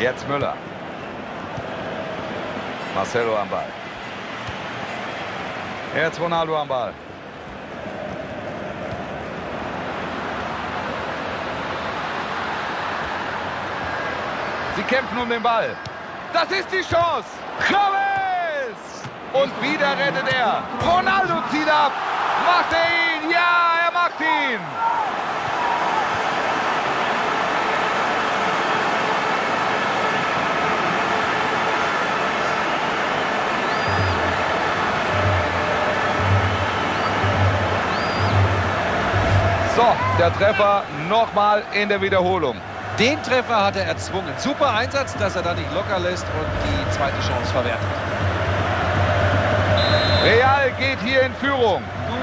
Jetzt Müller. Marcelo am Ball. Jetzt Ronaldo am Ball. Sie kämpfen um den Ball. Das ist die Chance. James! Und wieder rettet er. Ronaldo zieht ab. Macht er ihn? Ja, er macht ihn. So, der Treffer nochmal in der Wiederholung. Den Treffer hat er erzwungen. Super Einsatz, dass er da nicht locker lässt und die zweite Chance verwertet. Real geht hier in Führung.